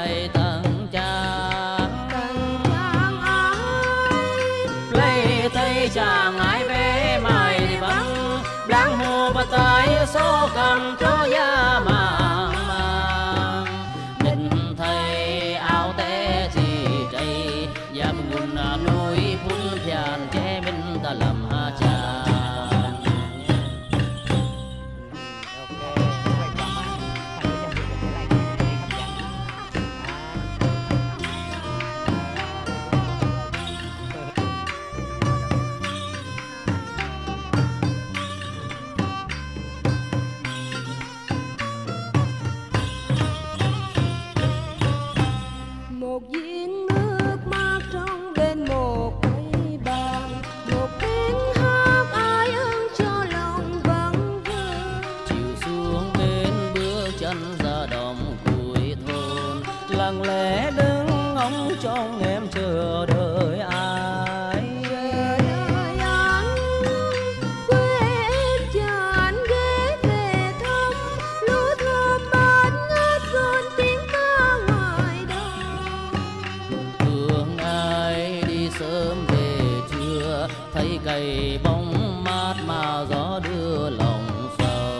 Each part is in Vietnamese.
bài tầng chàng lấy tay chàng ai về mày đi vắng đang hồ và tay số cầm cho ya mang định thầy áo té chỉ chạy dám nguồn núi phun phiền che mình ta làm cha. Lặng lẽ đứng ngóng trông em chờ đợi ai. Quê em chờ anh ghé về thăm, lúa thơm bát ngát cơn tiếng ca ngoài đồng. Thương ai đi sớm về trưa, thấy cày bóng mát mà gió đưa lòng sầu.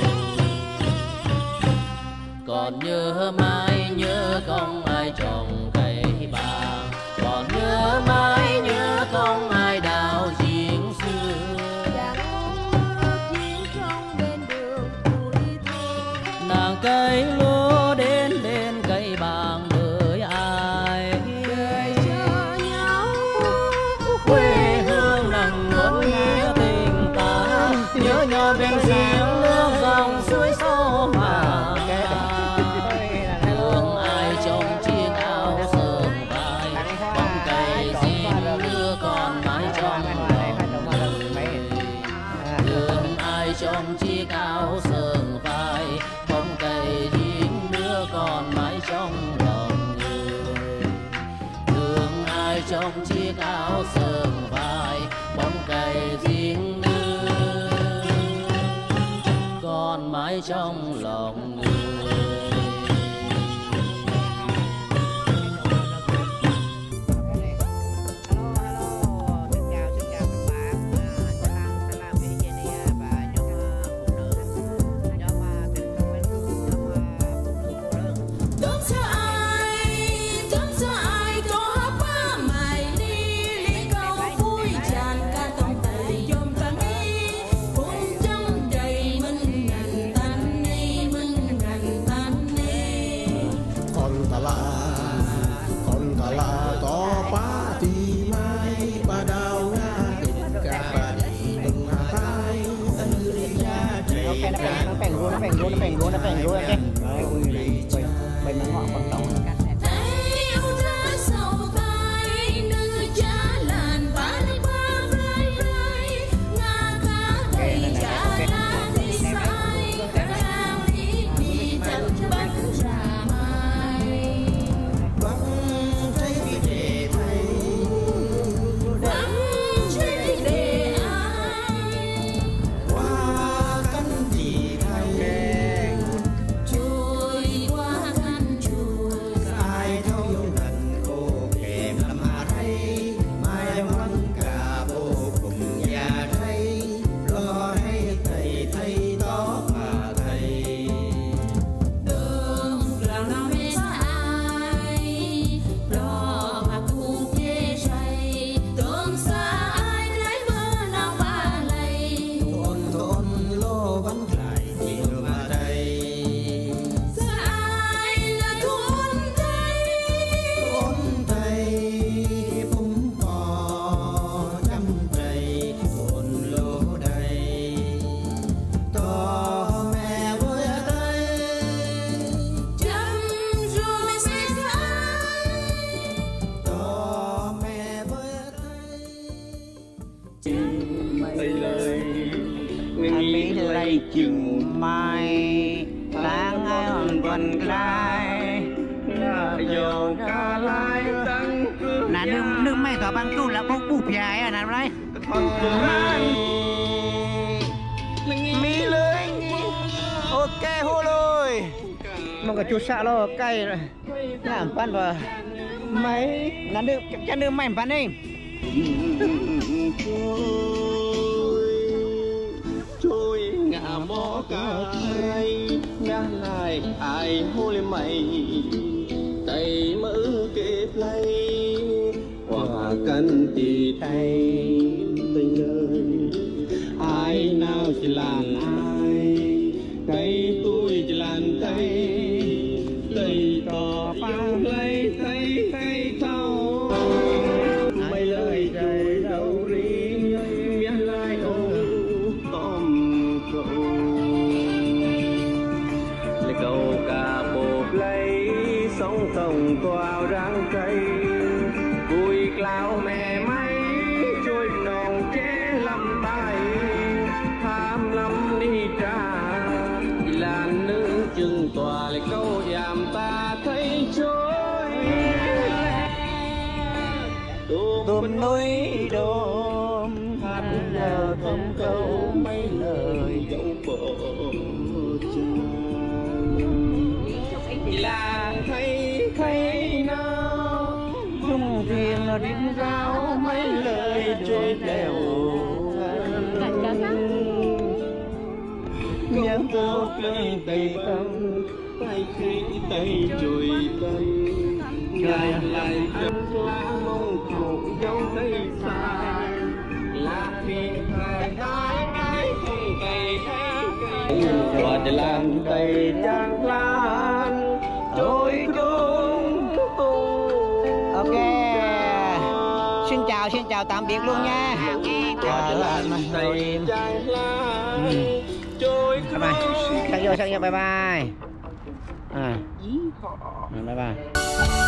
Còn nhớ mãi nhớ không ai trồng cây bàng, còn nhớ mãi nhớ không ai đào giếng xưa. Giếng trong bên đường tuổi thơ, Nàng cây lúa đến đến cây bàng đợi ai. đợi chờ nhau Quê hương nặng ngớt nghĩa tình ta, nhớ nhau bên giếng nước dòng suối sâu mà. Trong chiếc áo sờn vai bóng cây riêng đứa còn mãi trong lòng người. Thương ai trong chiếc áo sờn vai bóng cây riêng đứa còn mãi trong lòng người. Nó phèn luôn ok. Bên nó ngọn con tàu. Lấy chừng mai tháng ai hòn quần lai dầu ca lai nè nước mày tỏ băng tu là bốc bụp dài à nè đây mi lưới ok hô lôi mà cả chú xạ lo cay rồi làm pan vào mấy là được chắc được mày pan đi trôi ngả mó cái ngã lại ai hô lên mày tay mỡ kê play hòa căn tì tay tình ơi ai nào chỉ làm ai tay tôi chỉ làm tay tay tỏ phang lấy tay tay thâu mày lời trời đâu đi miếng lai ô tôm cậu lấy cầu cà bột lấy sóng tổng toào răng cây vui cloud mẹ máy trôi nồng chế lâm tay tham lắm đi ra là nữ chừng tòa lại câu yàm ta thấy trôi tôm núi đôm hát giờ không câu mấy lời dẫu bỏ là thấy nào dung riêng nó đít rau mấy lời trôi lèo nhớ vô cơn tay tâm tay khi tay chùi tâm ngài lại đập lá mong cầu dấu tay xa là vì thời cái không cày cây và để làm đầy trang lan trôi trốn ok xin chào tạm biệt luôn nha đầy trang lan trôi bye bye sang vô bye bye bye bye.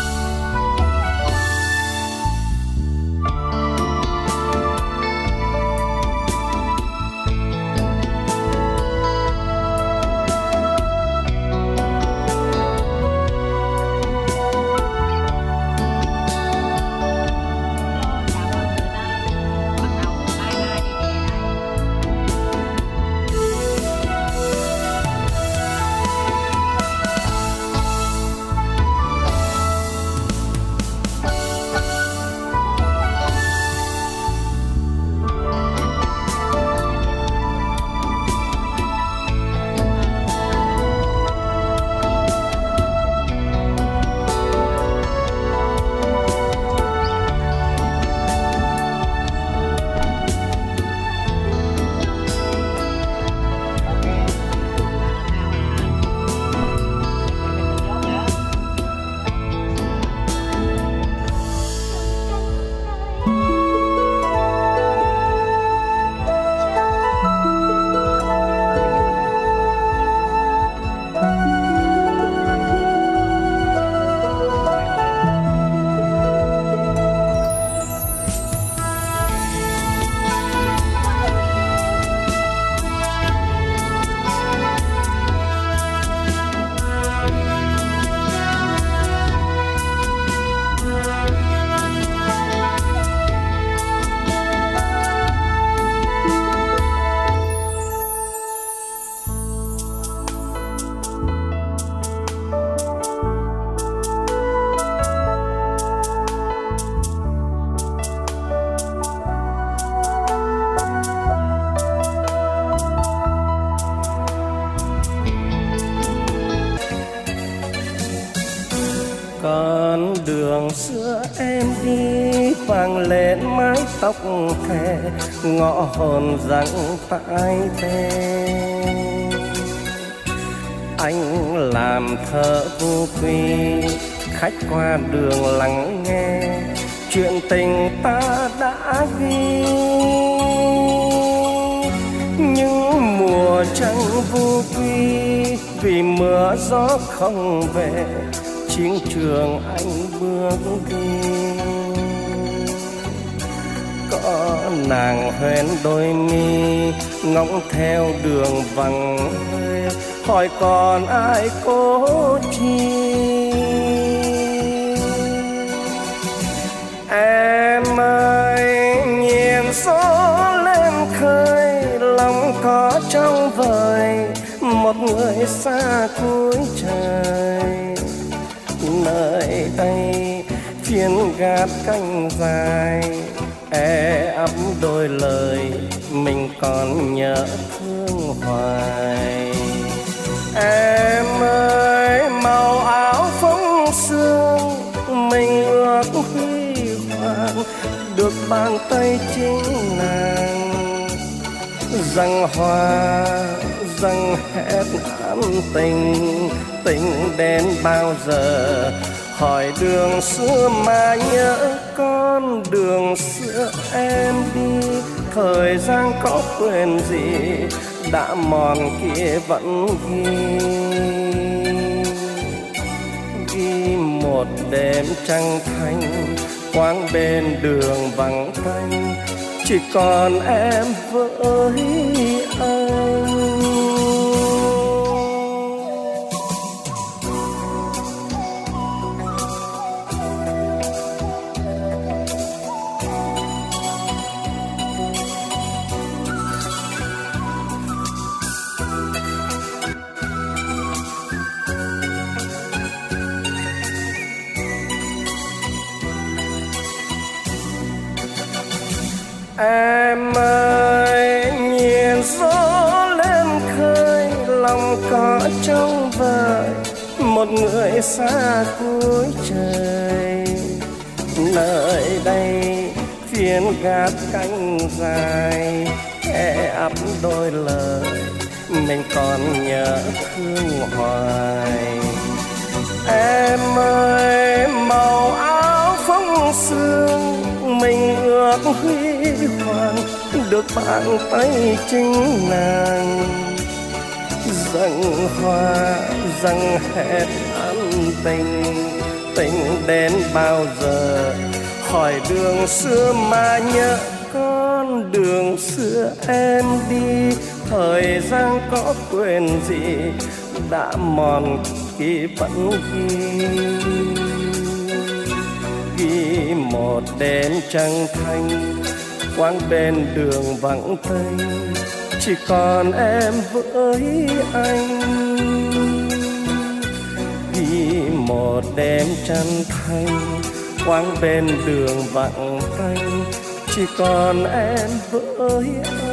con đường xưa em đi vang lên mái tóc thề ngõ hồn răng phải thề anh làm thơ vô quy khách qua đường lắng nghe chuyện tình ta đã ghi những mùa trăng vô quy vì mưa gió không về chiến trường anh bước đi có nàng hoen đôi mi ngóng theo đường vắng hỏi còn ai cố chi em ơi nhìn gió lên khơi lòng có trong vời một người xa cuối trời nơi đây phiên gạt cánh dài ấp đôi lời mình còn nhớ thương hoài. Em ơi màu áo phóng sương mình ước huy hoàng được bàn tay chính nàng răng hoa răng hết ám tình tình đến bao giờ hỏi đường xưa mà nhớ con đường xưa em đi thời gian có quên gì đã mòn kia vẫn ghi một đêm trăng thanh quang bên đường vắng tanh chỉ còn em với anh. Em ơi nhìn gió lên khơi lòng có trông vời một người xa cuối trời nơi đây phiên gạt cánh dài ấp đôi lời mình còn nhớ thương hoài. Em ơi màu áo phóng sương mình ước huy hoàng được bàn tay chính nàng dâng hoa dâng hết ân tình tình đến bao giờ hỏi đường xưa mà nhớ con đường xưa em đi thời gian có quên gì đã mòn ký vẫn ghi một đêm trăng thanh quang bên đường vắng tênh chỉ còn em với anh ghi một đêm trăng thanh quang bên đường vắng tênh chỉ còn em với anh.